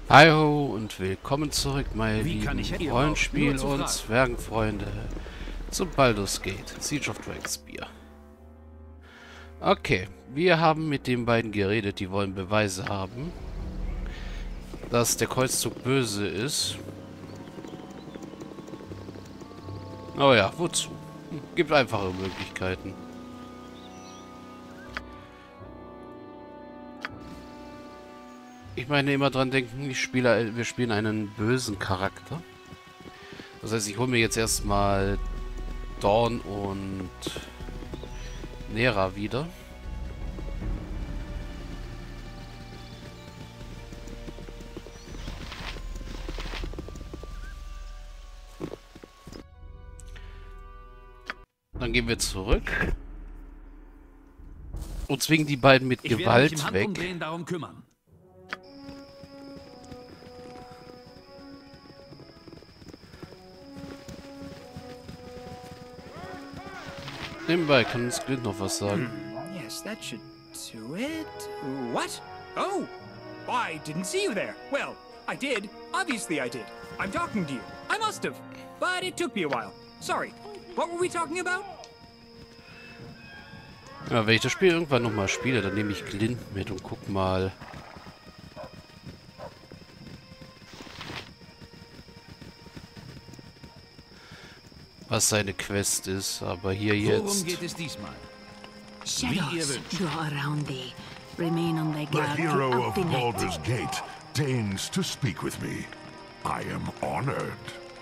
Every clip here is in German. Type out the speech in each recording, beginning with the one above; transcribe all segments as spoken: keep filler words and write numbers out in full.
Hallo und willkommen zurück, meine Wie kann ich lieben helfen? Rollenspiel- Nur zu und fragen. Zwergenfreunde zum Baldur's Gate, Siege of Dragonspear. Okay, wir haben mit den beiden geredet, die wollen Beweise haben, dass der Kreuzzug böse ist. Oh ja, wozu? Gibt einfache Möglichkeiten. Ich meine, immer dran denken, ich spiele, wir spielen einen bösen Charakter. Das heißt, ich hole mir jetzt erstmal Dawn und Nera wieder. Dann gehen wir zurück und zwingen die beiden mit Ich werde mich im Gewalt Handumdrehen weg. darum kümmern. Nebenbei kann uns Glint noch was sagen. Yes, that should do it. What? Oh! I didn't see you there. Well, I did. Obviously I did. I'm talking to you. I must have. But it took me a while. Sorry. What were we talking about? Ja, wenn ich das Spiel irgendwann nochmal spiele, dann nehme ich Glint mit und guck mal. Was seine Quest ist, aber hier Worum jetzt. geht es diesmal? Shadows wünscht. draw around thee. Remain on thy The guard hero throughout of the night. Baldur's Gate deigns to speak with me. I am honored.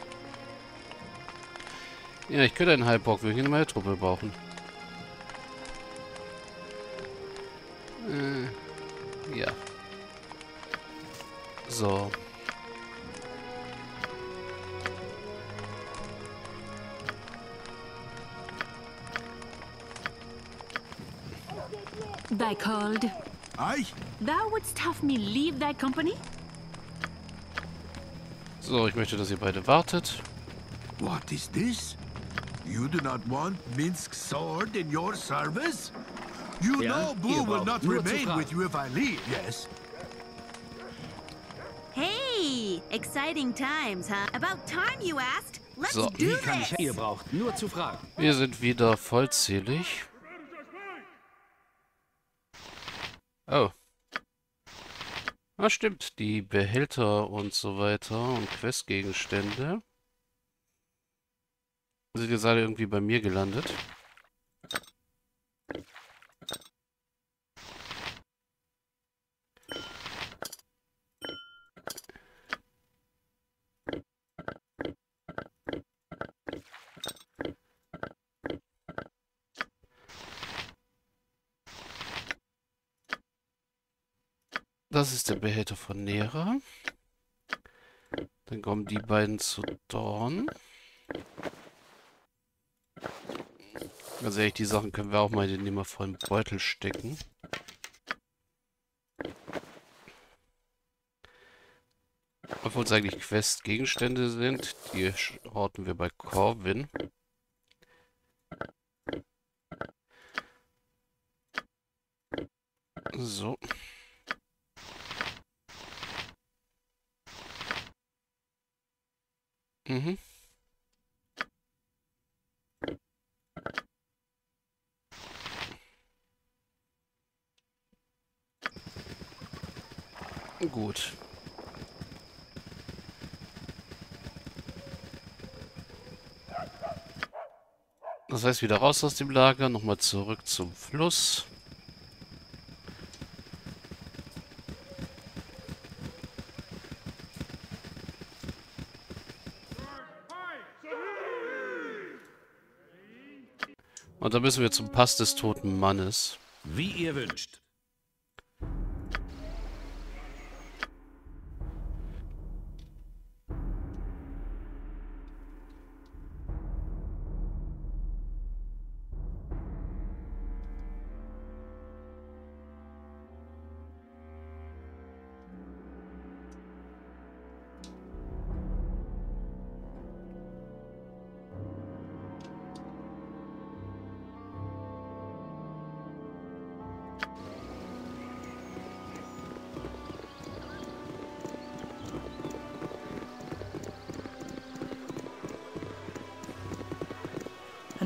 Ja, ich könnte einen Halbbock wirklich in meiner Truppe brauchen. Äh, ja. So. Thy called. Aye? Thou wouldst have me leave thy company? So, ich möchte, dass ihr beide wartet. What is this? You do not want Minsk's sword in your service? You Ja, know ihr Boo will braucht not nur zu remain fragen. with you if I leave, yes? Hey, exciting times, huh? About time you asked. Let's So. do Wie kann ich this. Ihr braucht nur zu fragen. Wir sind wieder vollzählig. Oh. Ah, stimmt. Die Behälter und so weiter und Questgegenstände sind jetzt alle irgendwie bei mir gelandet. Das ist der Behälter von Nera. Dann kommen die beiden zu Dawn. Ganz ehrlich, die Sachen können wir auch mal in den nehmervollen Beutel stecken. Obwohl es eigentlich Quest-Gegenstände sind, die horten wir bei Corvin. So. Mhm. Gut. Das heißt, wieder raus aus dem Lager, nochmal zurück zum Fluss. Und dann müssen wir zum Pass des toten Mannes. Wie ihr wünscht.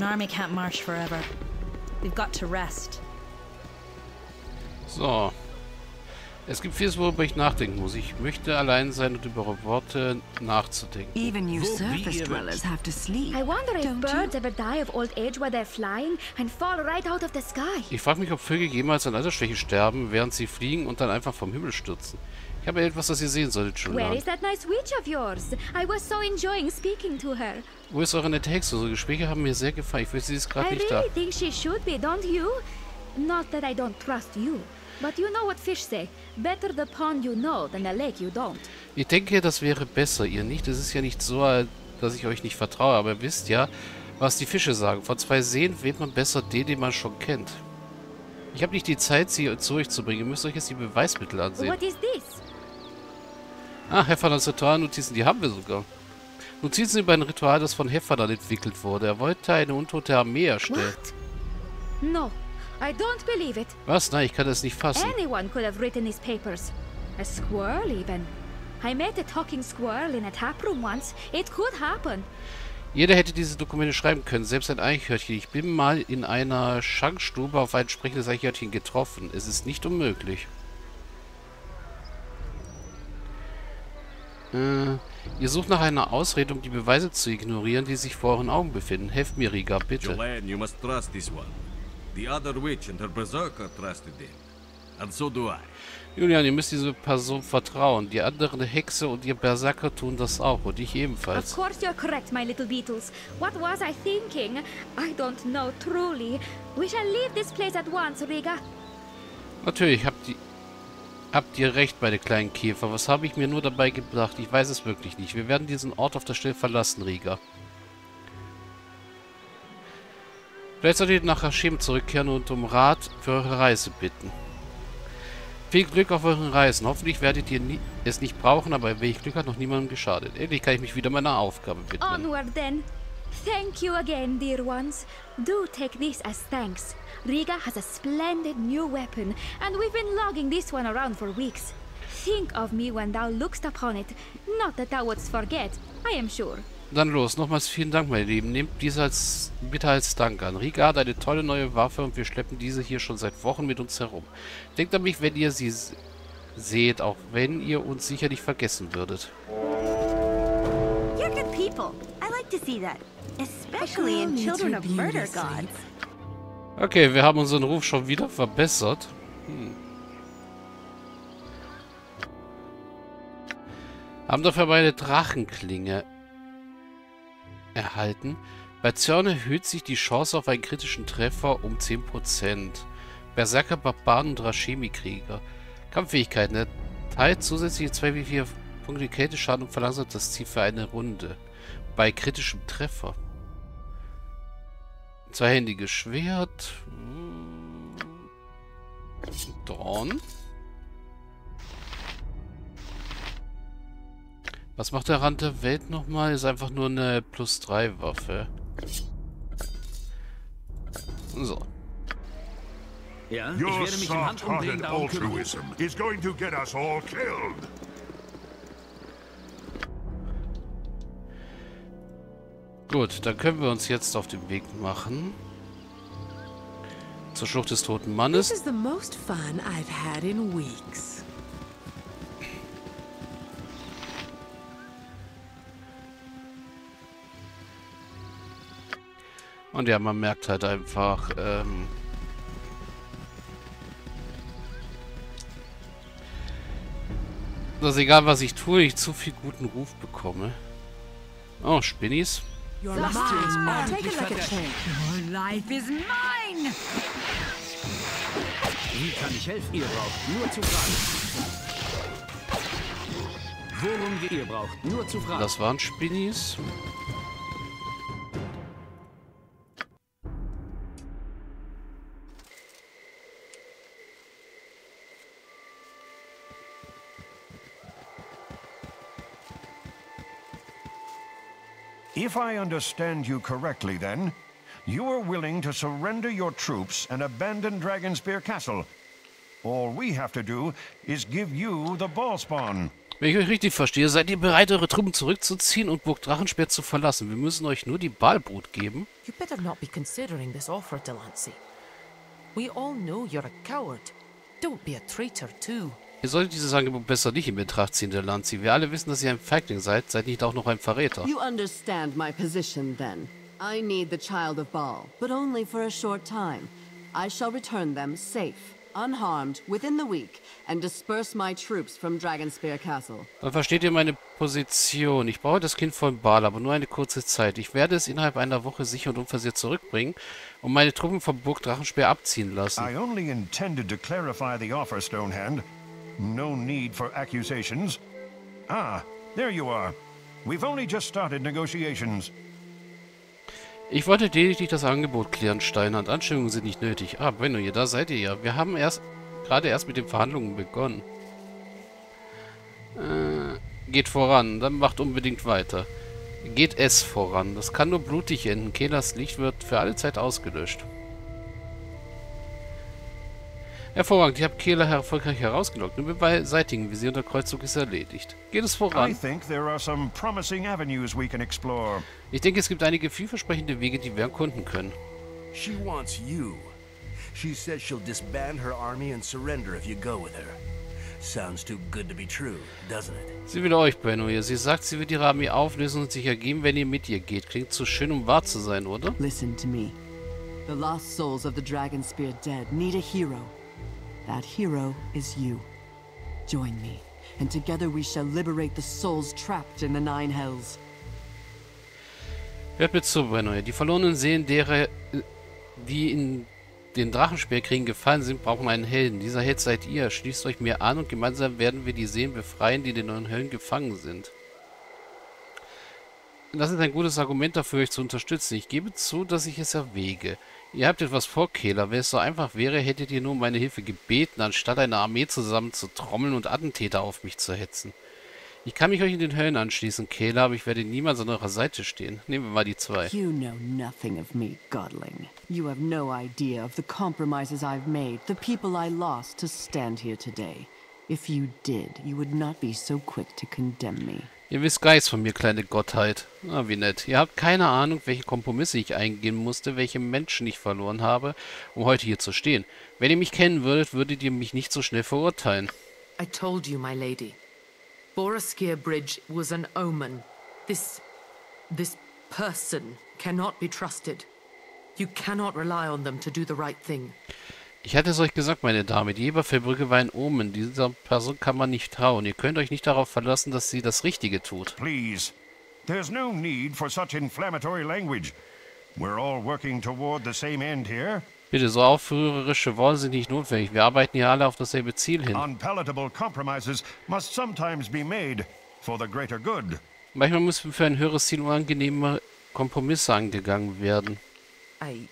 army can't march forever. We've got to rest. So. Es gibt vieles, worüber ich nachdenken muss. Ich möchte allein sein und über Worte nachzudenken. Even you Wo- wie surface ihr dwellers have to sleep. I wonder if Don't birds ever die of old age while they're flying and fall right out of the sky. Ich frage mich, ob Vögel jemals an Altersschwäche sterben, während sie fliegen und dann einfach vom Himmel stürzen. Ich habe etwas, das ihr sehen solltet, Where Julian. is that nice witch of yours? I was so enjoying speaking to her. Wo ist eure nette Hexe? Unsere Gespräche haben mir sehr gefallen. Ich wüsste, sie ist I gerade nicht da. really think she should be, don't you? Not that I don't trust you, but you know what fish say. Better the pond you know than the lake you don't. Ich denke, das wäre besser, ihr nicht. Es ist ja nicht so, dass ich euch nicht vertraue, aber ihr wisst ja, was die Fische sagen. Von zwei Seen wählt man besser den, den man schon kennt. Ich habe nicht die Zeit, sie zu euch zu bringen. Ihr müsst euch jetzt die Beweismittel ansehen. What is this? Ah, Heffernan Ritualnotizen, die haben wir sogar. Notizen über ein Ritual, das von Heffernan entwickelt wurde. Er wollte eine untote Armee erstellen. What? No, I don't believe it. Was? Nein, ich kann das nicht fassen. Anyone could have written these papers. A squirrel, even. I met a talking squirrel in a taproom once. It could happen. Jeder hätte diese Dokumente schreiben können, selbst ein Eichhörnchen. Ich bin mal in einer Schankstube auf ein entsprechendes Eichhörnchen getroffen. Es ist nicht unmöglich. Äh, ihr sucht nach einer Ausrede, um die Beweise zu ignorieren, die sich vor euren Augen befinden. Helft mir, Riga, bitte. Joanne, you must trust this one. The other witch and her berserker trusted him. And so do I. Julian, ihr müsst diese Person vertrauen. Die andere Hexe und ihr Berserker tun das auch. Und ich Of ebenfalls. course you're correct, my little beetles. What was I thinking? I don't know truly. We shall leave this place at once, Riga. Natürlich, habt ihr, habt ihr recht, meine kleinen Käfer. Was habe ich mir nur dabei gedacht? Ich weiß es wirklich nicht. Wir werden diesen Ort auf der Stelle verlassen, Riga. Vielleicht solltet ihr nach Hashem zurückkehren und um Rat für eure Reise bitten. Viel Glück auf euren Reisen. Hoffentlich werdet ihr nie, es nicht brauchen, aber welch Glück hat noch niemandem geschadet. Endlich kann ich mich wieder meiner Aufgabe widmen. Onward then. Thank you again, dear ones. Do take this as thanks. Riga has a splendid new weapon, and we've been lugging this one around for weeks. Think of me when thou lookst upon it. Not that thou wouldst forget, I am sure. Dann los. Nochmals vielen Dank, meine Lieben. Nehmt dies als, bitte als Dank an. Riga hat eine tolle neue Waffe und wir schleppen diese hier schon seit Wochen mit uns herum. Denkt an mich, wenn ihr sie seht, auch wenn ihr uns sicher nicht vergessen würdet. You're good people. I like to see that. Especially in Children of Murder Gods. Okay, wir haben unseren Ruf schon wieder verbessert. Hm. Haben dafür aber eine Drachenklinge erhalten. Bei Zorn erhöht sich die Chance auf einen kritischen Treffer um zehn Prozent. Berserker, Barbaren und Rashemi-Krieger. Kampffähigkeiten. Er teilt zusätzliche zwei wie vier Punkte Kälteschaden und verlangsamt das Ziel für eine Runde. Bei kritischem Treffer. Zweihändiges Schwert. Dorn. Was macht der Rand der Welt nochmal? Ist einfach nur eine plus drei Waffe. So. Ja, ich Your werde mich im Handumdrehen soft-hearted darum kümmern. altruism is going to get us all killed. Gut, dann können wir uns jetzt auf den Weg machen. Zur Schlucht des toten Mannes. This is the most fun I've had in weeks. Und ja, man merkt halt einfach, ähm, dass egal was ich tue, ich zu viel guten Ruf bekomme. Oh, Spinnis. Your master is mine. Take it like a champ. Your life is mine! Wie kann ich helfen? Ihr braucht nur zu fragen. Worum geht ihr braucht nur zu fragen. Das waren Spinnis. If I understand you correctly, then, you are willing to surrender your troops and abandon Dragonspear Castle. All we have to do is give you the ball spawn. Wenn ich euch richtig verstehe, seid ihr bereit, eure Truppen zurückzuziehen und Burg Drachenspeer zu verlassen. Wir müssen euch nur die Baalbrut geben. You better not be considering this offer, Delancey. We all know you're a coward. Don't be a traitor too. Ihr solltet dieses Angebot besser nicht in Betracht ziehen, Delancey. Wir alle wissen, dass ihr ein Feigling seid, seid nicht auch noch ein Verräter. You understand my position then. I need the Child of Baal, but only for a short time. I shall return them safe, unharmed, within the week, and disperse my troops from Dragonspear Castle. Dann versteht ihr meine Position. Ich brauche das Kind von Baal, aber nur eine kurze Zeit. Ich werde es innerhalb einer Woche sicher und unversehrt zurückbringen und meine Truppen von Burg Drachenspeer abziehen lassen. I only intended to clarify the offer, Stonehand. No need for accusations. Ah, there you are. We've only just started negotiations. Ich wollte lediglich das Angebot klären, Steinhand. Anstrengungen sind nicht nötig. Ah, Benno, ihr, da seid ihr ja. Wir haben erst gerade erst mit den Verhandlungen begonnen. Äh, geht voran, dann macht unbedingt weiter. Geht es voran. Das kann nur blutig enden. Kehlars Licht wird für alle Zeit ausgelöscht. Hervorragend, ich habe Kehler erfolgreich herausgelockt. Nur beseitigen wir sie und der Kreuzzug ist erledigt. Geht es voran? I think there are some promising avenues we can explore. Ich denke, es gibt einige vielversprechende Wege, die wir erkunden können. She wants you. She says she'll disband her army and surrender if you go with her. Sounds too good to be true, doesn't it? Sie will euch, Benno, hier. Sie sagt, sie wird ihre Armee auflösen und sich ergeben, wenn ihr mit ihr geht. Klingt zu schön, um wahr zu sein, oder? Listen to me. The lost souls of the Dragonspear dead need a hero. That hero is you. Join me, and together we shall liberate the souls trapped in the Nine Hells. Hört mir zu, Benno. Die verlorenen Seelen derer, die in den Drachenspeerkriegen gefallen sind, brauchen einen Helden. Dieser Held seid ihr. Schließt euch mir an und gemeinsam werden wir die Seelen befreien, die in den neuen Höllen gefangen sind. Das ist ein gutes Argument dafür, euch zu unterstützen. Ich gebe zu, dass ich es erwäge. Ihr habt etwas vor, Kehler. Wenn es so einfach wäre, hättet ihr nur um meine Hilfe gebeten, anstatt eine Armee zusammen zu trommeln und Attentäter auf mich zu hetzen. Ich kann mich euch in den Höllen anschließen, Kehler, aber ich werde niemals an eurer Seite stehen. Nehmen wir mal die zwei. You know nothing of me, Godling. You have no idea of the compromises I've made, the people I lost to stand here today. If you did, you would not be so quick to condemn me. Ihr wisst Geist von mir, kleine Gottheit. Na, wie nett. Ihr habt keine Ahnung, welche Kompromisse ich eingehen musste, welche Menschen ich verloren habe, um heute hier zu stehen. Wenn ihr mich kennen würdet, würdet ihr mich nicht so schnell verurteilen. I told you, my lady. Boraskia Bridge was an omen. This... this person cannot be trusted. You cannot rely on them to do the right thing. Ich hatte es euch gesagt, meine Dame, die Eberfellbrücke war ein Omen. Dieser Person kann man nicht trauen. Ihr könnt euch nicht darauf verlassen, dass sie das Richtige tut. Please. There's no need for such inflammatory language. We're all working toward the same end here. Bitte, so aufrührerische Worte sind nicht notwendig. Wir arbeiten hier alle auf dasselbe Ziel hin. Unpalatable compromises must sometimes be made for the greater good. Manchmal müssen für ein höheres Ziel unangenehme Kompromisse angegangen werden. I...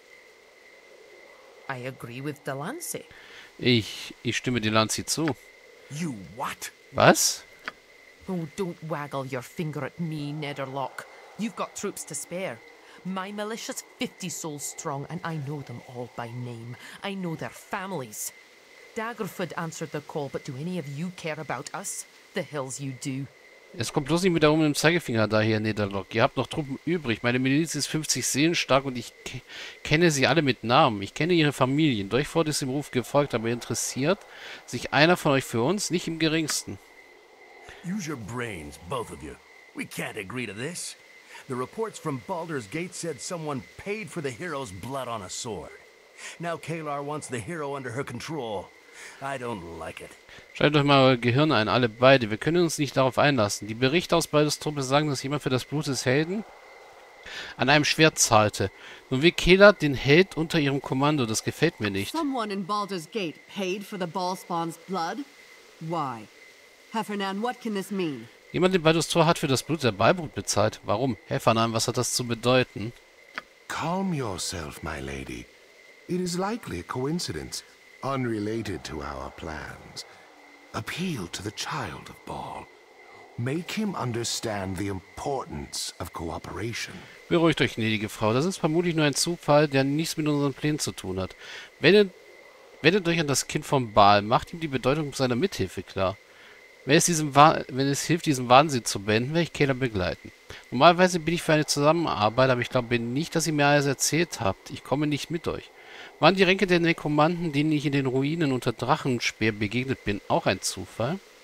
I agree with Delancey. Ich, ich stimme Delancey zu. You what? Was? Oh, don't waggle your finger at me, Nederlock. You've got troops to spare. My militia's fifty souls strong, and I know them all by name. I know their families. Daggerford answered the call, but do any of you care about us? The hills you do. Es kommt bloß nicht mit der Daumen im Zeigefinger daher, Nederlock. Ihr habt noch Truppen übrig. Meine Miliz ist fünfzig Seelen stark und ich ke kenne sie alle mit Namen. Ich kenne ihre Familien. Durchford ist im Ruf gefolgt, aber interessiert sich einer von euch für uns? Nicht im geringsten. Use your brains, both of you. We can't agree to this. The reports from Baldur's Gate said someone paid for the hero's blood on a sword. Now Kalar wants the hero under her control. I don't like it. Schaltet euch mal euer Gehirn ein, alle beide. Wir können uns nicht darauf einlassen. Die Berichte aus Baldur's Truppe sagen, dass jemand für das Blut des Helden an einem Schwert zahlte. Nun will Kelar den Held unter ihrem Kommando. Das gefällt mir nicht. Someone in Baldur's Gate paid for the Ballspawn's blood? Why? Heffernan, what can this mean? Jemand in Baldur's Tor hat für das Blut der Baalbrut bezahlt. Warum? Heffernan, was hat das zu bedeuten? Calm yourself, my lady. It is likely a coincidence, unrelated to our plans. Appeal to the Child of Baal. Make him understand the importance of cooperation. Beruhigt euch, gnädige Frau. Das ist vermutlich nur ein Zufall, der nichts mit unseren Plänen zu tun hat. Wendet, wendet euch an das Kind vom Baal. Macht ihm die Bedeutung seiner Mithilfe klar. Wenn es, diesem wenn es hilft, diesen Wahnsinn zu beenden, werde ich Kayla begleiten. Normalerweise bin ich für eine Zusammenarbeit, aber ich glaube nicht, dass ihr mir alles erzählt habt. Ich komme nicht mit euch. Waren die Ränke der Nekromanten, denen ich in den Ruinen unter Drachenspeer begegnet bin, auch ein Zufall?